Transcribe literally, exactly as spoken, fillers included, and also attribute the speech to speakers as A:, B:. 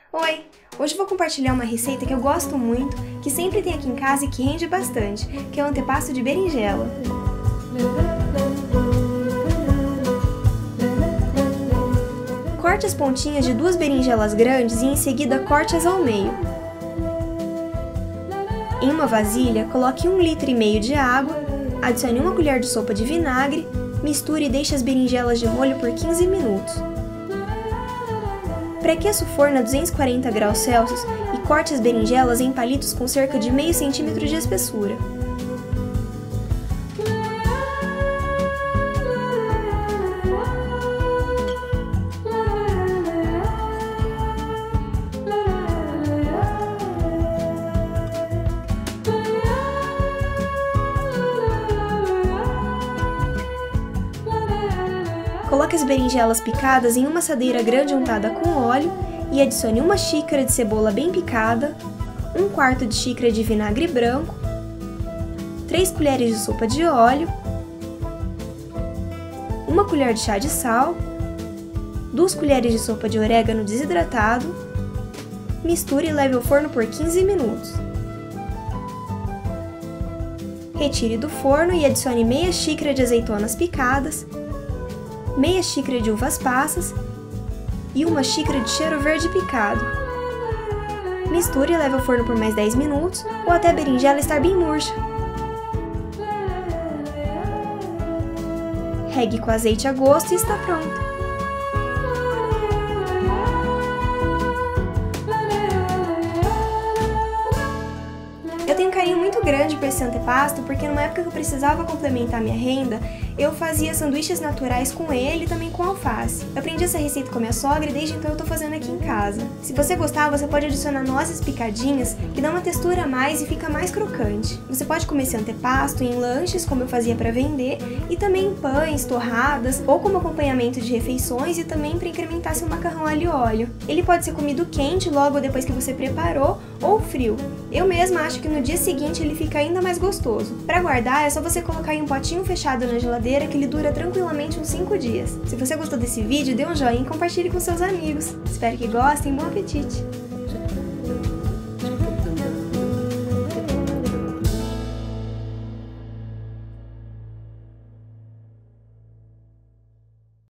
A: Oi! Hoje eu vou compartilhar uma receita que eu gosto muito, que sempre tem aqui em casa e que rende bastante, que é o antepasto de berinjela. Corte as pontinhas de duas berinjelas grandes e em seguida corte-as ao meio. Em uma vasilha, coloque um litro e meio de água, adicione uma colher de sopa de vinagre, misture e deixe as berinjelas de molho por quinze minutos. Pré-aqueça o forno a duzentos e quarenta graus Celsius e corte as berinjelas em palitos com cerca de meio centímetro de espessura. Coloque as berinjelas picadas em uma assadeira grande untada com óleo e adicione uma xícara de cebola bem picada, um quarto de xícara de vinagre branco, três colheres de sopa de óleo, uma colher de chá de sal, duas colheres de sopa de orégano desidratado, misture e leve ao forno por quinze minutos. Retire do forno e adicione meia xícara de azeitonas picadas, meia xícara de uvas passas e uma xícara de cheiro verde picado. Misture e leve ao forno por mais dez minutos ou até a berinjela estar bem murcha. Regue com azeite a gosto e está pronto. Eu tenho um carinho muito grande por esse antepasto porque numa época que eu precisava complementar minha renda, eu fazia sanduíches naturais com ele e também com alface. Eu aprendi essa receita com a minha sogra e desde então eu tô fazendo aqui em casa. Se você gostar, você pode adicionar nozes picadinhas que dão uma textura a mais e fica mais crocante. Você pode comer esse antepasto em lanches, como eu fazia para vender, e também em pães, torradas, ou como acompanhamento de refeições e também para incrementar seu macarrão alho e óleo. Ele pode ser comido quente logo depois que você preparou ou frio. Eu mesma acho que no dia seguinte ele fica ainda mais gostoso. Para guardar é só você colocar em um potinho fechado na geladeira que ele dura tranquilamente uns cinco dias. Se você gostou desse vídeo, dê um joinha e compartilhe com seus amigos. Espero que gostem, bom apetite!